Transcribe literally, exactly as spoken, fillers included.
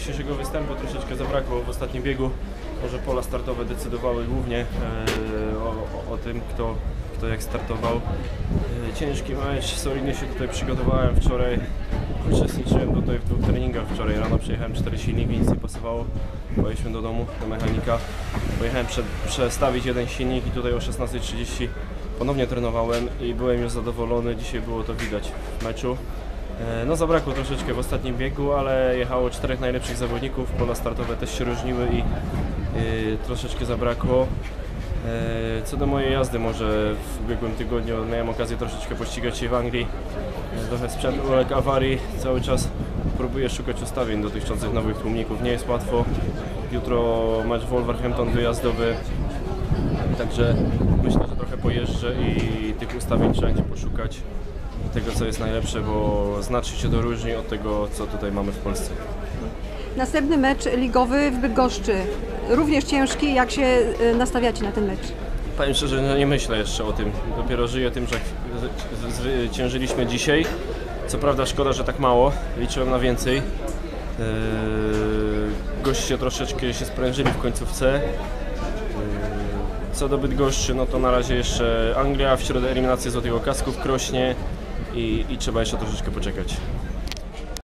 dzisiejszego występu troszeczkę zabrakło w ostatnim biegu. Może pola startowe decydowały głównie e, o, o tym, kto, kto jak startował. E, ciężki mecz, solidnie się tutaj przygotowałem wczoraj. Uczestniczyłem tutaj w dwóch treningach wczoraj. Rano przejechałem cztery silniki, nic nie pasowało. Pojechaliśmy do domu, do mechanika. Pojechałem prze, przestawić jeden silnik i tutaj o szesnastej trzydzieści ponownie trenowałem i byłem już zadowolony. Dzisiaj było to widać w meczu. No zabrakło troszeczkę w ostatnim biegu, ale jechało czterech najlepszych zawodników, pola startowe też się różniły i yy, troszeczkę zabrakło. Yy, co do mojej jazdy, może w ubiegłym tygodniu miałem okazję troszeczkę pościgać się w Anglii. Yy, trochę sprzęt uległ awarii, cały czas próbuję szukać ustawień dotychczasów nowych tłumników, nie jest łatwo. Jutro mecz Wolverhampton wyjazdowy, także myślę, że trochę pojeżdżę i tych ustawień trzeba będzie poszukać. Tego, co jest najlepsze, bo znacznie się to różni od tego, co tutaj mamy w Polsce. Następny mecz ligowy w Bydgoszczy. Również ciężki. Jak się nastawiacie na ten mecz? Powiem szczerze, no nie myślę jeszcze o tym. Dopiero żyję tym, że zwyciężyliśmy dzisiaj. Co prawda szkoda, że tak mało. Liczyłem na więcej. Goście troszeczkę się sprężyli w końcówce. Co do Bydgoszczy, no to na razie jeszcze Anglia, w środę eliminacja Złotego Kasku w Krośnie. I, i trzeba jeszcze troszeczkę poczekać.